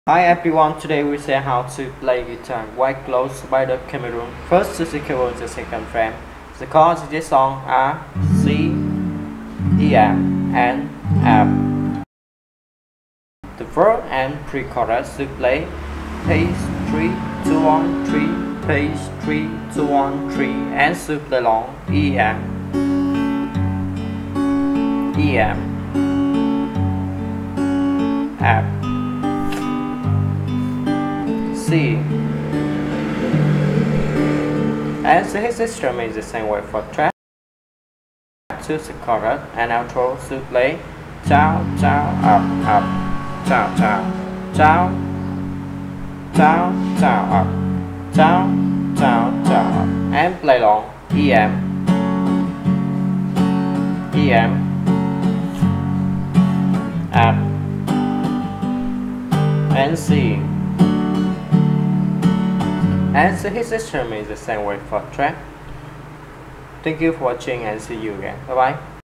Hi everyone, today we say how to play guitar white close by the camera. First to secure the second frame. The chords in this song are C, E, M, and F. The verse and pre-chorus to play page 3, 2, 1, 3, page 3, 2, 1, 3, and to play long E, M, E, M, F, C. And the hit system is the same way for track to the chorus and outro to play down, down, up, up, down, down, down, down, down, up, down, down, down, up, and play long E, M, E, M, F, and C. And the hit system is the same way for track. Thank you for watching and see you again. Bye bye.